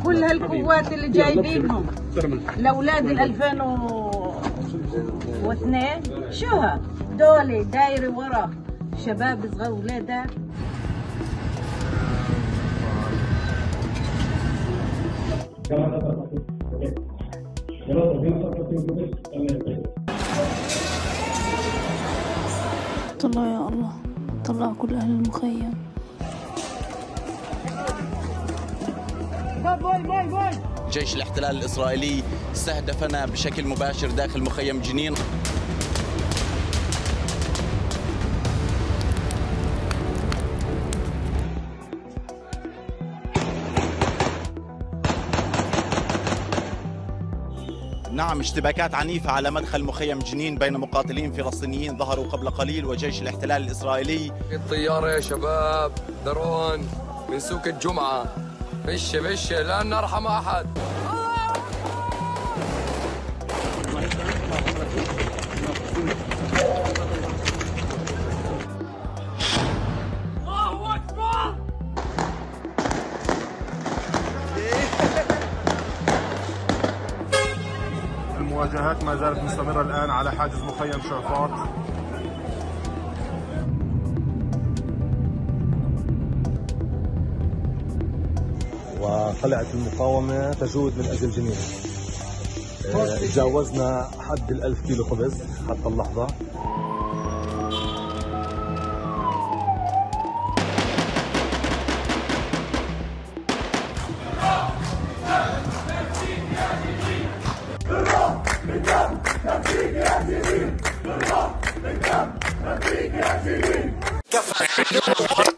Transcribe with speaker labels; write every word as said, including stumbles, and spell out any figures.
Speaker 1: كل هالقوات اللي جايبينهم لاولاد ال ألفين واثنين، شو دولي دايري ورا شباب صغار ولادها.
Speaker 2: طلع يا الله، طلع كل أهل المخيم.
Speaker 3: جيش الاحتلال الإسرائيلي استهدفنا بشكل مباشر داخل مخيم جنين. نعم، اشتباكات عنيفة على مدخل مخيم جنين بين مقاتلين فلسطينيين ظهروا قبل قليل وجيش الاحتلال الإسرائيلي.
Speaker 4: الطيارة يا شباب، درون من سوق الجمعة، فش فش لا نرحم أحد. الله أكبر.
Speaker 5: المواجهات ما زالت مستمرة الآن على حاجز مخيم شعفاط.
Speaker 6: وطلعت المقاومة تجود من أجل جنين. تجاوزنا حد الألف كيلو خبز حتى اللحظة.
Speaker 7: كفى